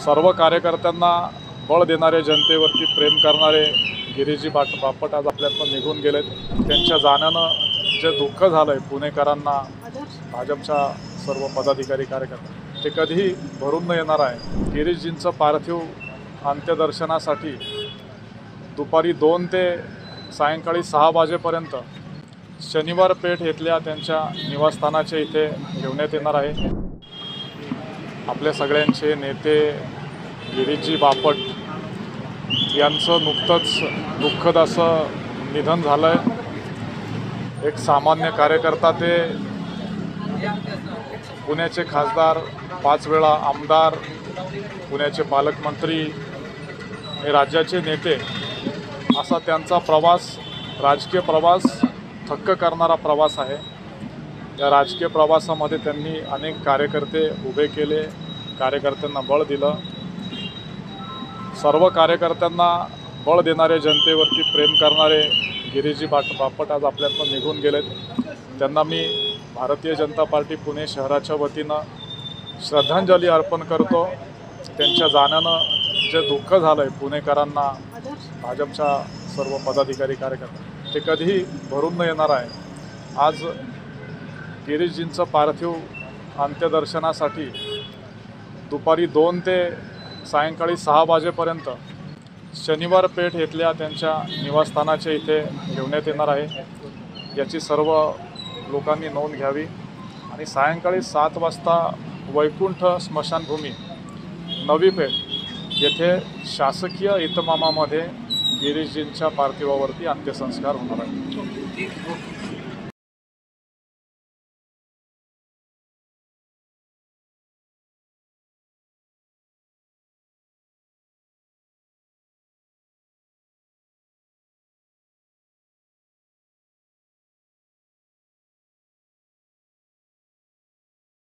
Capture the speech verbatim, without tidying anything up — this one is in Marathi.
सर्व कार्यकर्त्यांना बळ देणारे, जनतेवरती प्रेम करणारे गिरीजी बाट बापट आज आपल्यातून निघून गेलेत। त्यांच्या जाण्यानं जे दुःख झालंय पुणेकरांना, भाजपच्या सर्व पदाधिकारी कार्यकर्ते, ते कधीही भरून न येणार आहे। गिरीजींचं पार्थिव अंत्यदर्शनासाठी दुपारी दोन ते सायंकाळी सहा वाजेपर्यंत शनिवार पेठ येथल्या त्यांच्या निवासस्थानाच्या इथे ठेवण्यात येणार आहे। आपल्या सगळ्यांचे नेते गिरीजी बापट यांचं नुकतंच दुःखद असं निधन झालं आहे। एक सामान्य कार्यकर्ता ते पुण्याचे खासदार, पाच वेळा आमदार, पुण्याचे पालकमंत्री हे राज्याचे नेते, असा त्यांचा प्रवास, राजकीय प्रवास थक्क करणारा प्रवास आहे। या राजकीय प्रवासामध्ये त्यांनी अनेक कार्यकर्ते उभे केले, कार्यकर्त्यांना बळ दिलं। सर्व कार्यकर्त्यांना बळ देणारे, जनतेवरती प्रेम करणारे गिरीजी बाट बापट आज आपल्यातून निघून गेलेत। त्यांना मी भारतीय जनता पार्टी पुणे शहराच्या वतीनं श्रद्धांजली अर्पण करतो। त्यांच्या जाण्यानं जे दुःख झालं आहे पुणेकरांना, भाजपच्या सर्व पदाधिकारी कार्यकर्ते, ते कधीही भरून न येणार आहे। आज गिरीजींचं पार्थिव अंत्यदर्शनासाठी दुपारी दोन ते सायंकाळी सहा वाजेपर्यंत शनिवार पेठ येथल्या त्यांच्या निवासस्थानाच्या इथे ठेवण्यात येणार आहे। याची सर्व लोकांनी नोंद घ्यावी आणि सायंकाळी सात वाजता वैकुंठ स्मशानभूमी नवी पेठ येथे शासकीय इतमामामध्ये गिरीजींच्या पार्थिवावरती अंत्यसंस्कार होणार आहेत।